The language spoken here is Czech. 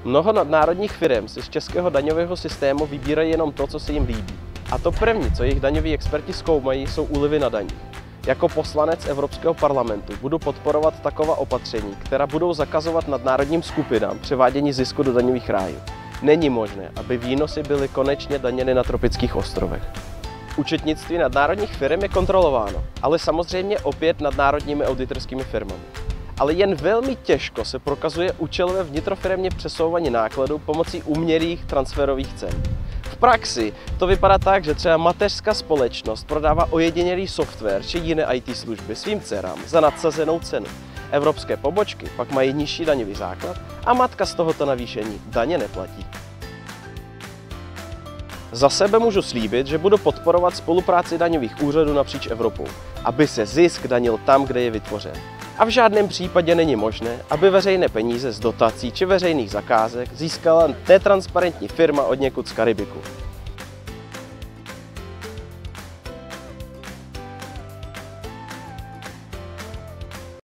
Mnoho nadnárodních firm si z českého daňového systému vybírají jenom to, co se jim líbí. A to první, co jejich daňoví experti zkoumají, jsou úlevy na daních. Jako poslanec Evropského parlamentu budu podporovat taková opatření, která budou zakazovat nadnárodním skupinám převádění zisku do daňových rájů. Není možné, aby výnosy byly konečně daněny na tropických ostrovech. Účetnictví nadnárodních firm je kontrolováno, ale samozřejmě opět nadnárodními auditorskými firmami. Ale jen velmi těžko se prokazuje účelové vnitrofiremně přesouvání nákladů pomocí umělých transferových cen. V praxi to vypadá tak, že třeba mateřská společnost prodává ojedinělý software či jiné IT služby svým dcerám za nadsazenou cenu. Evropské pobočky pak mají nižší daňový základ a matka z tohoto navýšení daně neplatí. Za sebe můžu slíbit, že budu podporovat spolupráci daňových úřadů napříč Evropou, aby se zisk danil tam, kde je vytvořen. A v žádném případě není možné, aby veřejné peníze z dotací či veřejných zakázek získala netransparentní firma odněkud z Karibiku.